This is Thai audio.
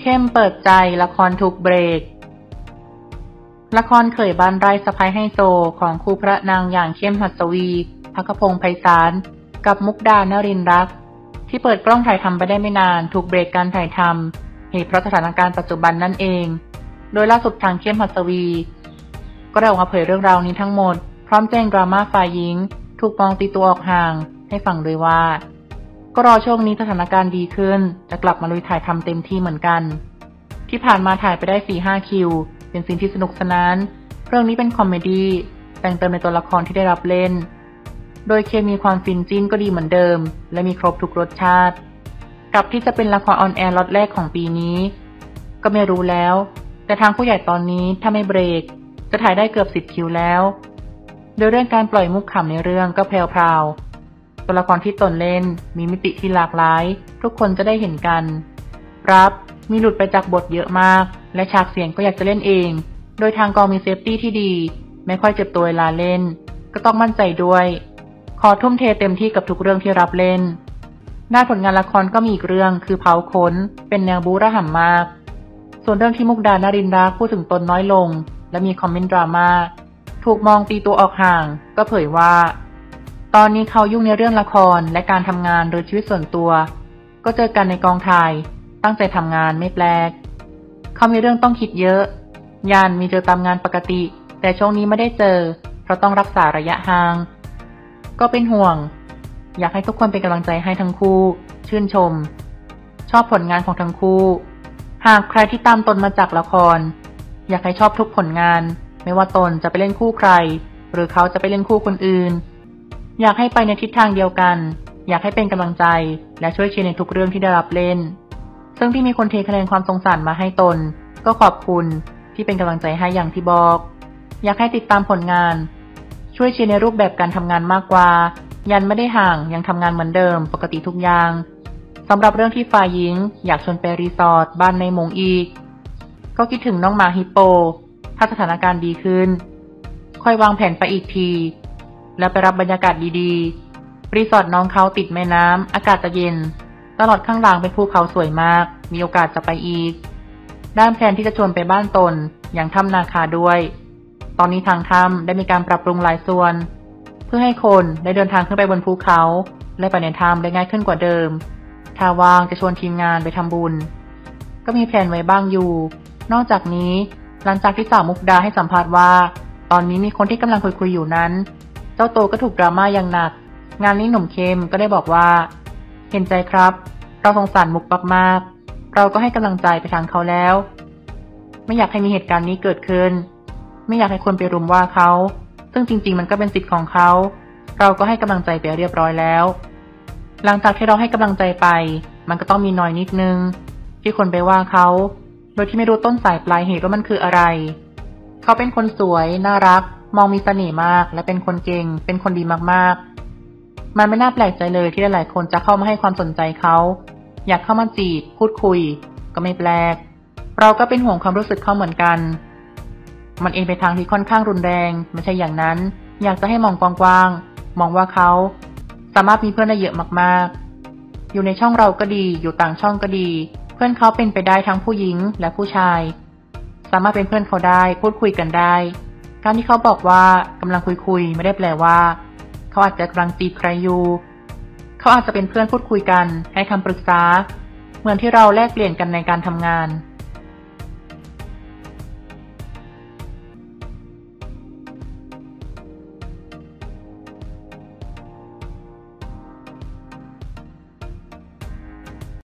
เข้มเปิดใจละครถูกเบรกละครเขยบ้านไร่สะใภ้ไฮโซของคู่พระนางอย่างเข้มหัสวี ภคพงษ์ไพศาลกับมุกดานรินทร์รักที่เปิดกล้องถ่ายทำไปได้ไม่นานถูกเบรกการถ่ายทำเหตุเพราะสถานการณ์ปัจจุบันนั่นเองโดยล่าสุดทางเข้มหัสวีก็ได้ออกมาเผยเรื่องราวนี้ทั้งหมดพร้อมแจ้งดราม่าฝ่ายหญิงถูกมองตีตัวออกห่างให้ฟังโดยว่าก็รอช่วงนี้สถานการณ์ดีขึ้นจะกลับมาลุยถ่ายทำเต็มที่เหมือนกันที่ผ่านมาถ่ายไปได้ 4-5 คิวเป็นซีนที่สนุกสนานเรื่องนี้เป็นคอมเมดี้แต่งเติมในตัวละครที่ได้รับเล่นโดยเคมีความฟินจิ้นก็ดีเหมือนเดิมและมีครบทุกรสชาติกับที่จะเป็นละครออนแอร์ล็อตแรกของปีนี้ก็ไม่รู้แล้วแต่ทางผู้ใหญ่ตอนนี้ถ้าไม่เบรกจะถ่ายได้เกือบ10 คิวแล้วโดยเรื่องการปล่อยมุกขำในเรื่องก็แพรวๆตัวละครที่ตนเล่นมีมิติที่หลากหลายทุกคนจะได้เห็นกันรับมีหลุดไปจากบทเยอะมากและฉากเสียงก็อยากจะเล่นเองโดยทางกองมีเซฟตี้ที่ดีไม่ค่อยเจ็บตัวเวลาเล่นก็ต้องมั่นใจด้วยขอทุ่มเทเต็มที่กับทุกเรื่องที่รับเล่นด้านผลงานละครก็มีอีกเรื่องคือเผาขนเป็นแนวบู๊ระห่ำมากส่วนเรื่องที่มุกดานรินทร์รักพูดถึงตนน้อยลงและมีคอมเมนต์ดราม่าถูกมองตีตัวออกห่างก็เผยว่าตอนนี้เขายุ่งในเรื่องละครและการทำงานหรือชีวิตส่วนตัวก็เจอกันในกองถ่ายตั้งใจทำงานไม่แปลกเขามีเรื่องต้องคิดเยอะยันมีเจอตามงานปกติแต่ช่วงนี้ไม่ได้เจอเพราะต้องรักษาระยะห่างก็เป็นห่วงอยากให้ทุกคนเป็นกำลังใจให้ทั้งคู่ชื่นชมชอบผลงานของทั้งคู่หากใครที่ตามตนมาจากละครอยากให้ชอบทุกผลงานไม่ว่าตนจะไปเล่นคู่ใครหรือเขาจะไปเล่นคู่คนอื่นอยากให้ไปในทิศทางเดียวกันอยากให้เป็นกำลังใจและช่วยเชียร์ในทุกเรื่องที่ได้รับเล่นซึ่งที่มีคนเทคะแนนความสงสารมาให้ตนก็ขอบคุณที่เป็นกำลังใจให้อย่างที่บอกอยากให้ติดตามผลงานช่วยเชียร์ในรูปแบบการทำงานมากกว่ายันไม่ได้ห่างยังทำงานเหมือนเดิมปกติทุกอย่างสำหรับเรื่องที่ฝ่ายหญิงอยากชวนไปรีสอร์ทบ้านในมงอีกก็คิดถึงน้องหมาฮิปโปถ้าสถานการณ์ดีขึ้นค่อยวางแผนไปอีกทีแล้วไปรับบรรยากาศดีๆรีสอร์ทน้องเขาติดแม่น้ำอากาศจะเย็นตลอดข้างหลังเป็นภูเขาสวยมากมีโอกาสจะไปอีกด้านแผนที่จะชวนไปบ้านตนอย่างถ้ำนาคาด้วยตอนนี้ทางถ้ำได้มีการปรับปรุงหลายส่วนเพื่อให้คนได้เดินทางขึ้นไปบนภูเขาและไปในถ้ำได้ง่ายขึ้นกว่าเดิมถ้าว่างจะชวนทีมงานไปทำบุญก็มีแผนไว้บ้างอยู่นอกจากนี้หลังจากที่สาวมุกดาให้สัมภาษณ์ว่าตอนนี้มีคนที่กำลังคุยอยู่นั้นเจ้าตัวก็ถูกดราม่าอย่างหนักงานนี้หนุ่มเข้มก็ได้บอกว่าเห็นใจครับเราสงสารมุกมากๆเราก็ให้กำลังใจไปทางเขาแล้วไม่อยากให้มีเหตุการณ์นี้เกิดขึ้นไม่อยากให้คนไปรุมว่าเขาซึ่งจริงๆมันก็เป็นสิทธิ์ของเขาเราก็ให้กำลังใจไปเรียบร้อยแล้วหลังจากที่เราให้กำลังใจไปมันก็ต้องมีหน่อยนิดนึงที่คนไปว่าเขาโดยที่ไม่รู้ต้นสายปลายเหตุว่ามันคืออะไรเขาเป็นคนสวยน่ารักมองมีเสน่ห์มากและเป็นคนเก่งเป็นคนดีมากๆมันไม่น่าแปลกใจเลยที่หลายๆคนจะเข้ามาให้ความสนใจเขาอยากเข้ามาจีบพูดคุยก็ไม่แปลกเราก็เป็นห่วงความรู้สึกเขาเหมือนกันมันเองไปทางที่ค่อนข้างรุนแรงไม่ใช่อย่างนั้นอยากจะให้มองกว้างๆมองว่าเขาสามารถมีเพื่อนได้เยอะมากๆอยู่ในช่องเราก็ดีอยู่ต่างช่องก็ดีเพื่อนเขาเป็นไปได้ทั้งผู้หญิงและผู้ชายสามารถเป็นเพื่อนเขาได้พูดคุยกันได้การที่เขาบอกว่ากำลังคุยไม่ได้แปลว่าเขาอาจจะกำลังจีบใครอยู่เขาอาจจะเป็นเพื่อนพูดคุยกันให้คำปรึกษาเหมือนที่เราแลกเปลี่ยนกันในการทำงาน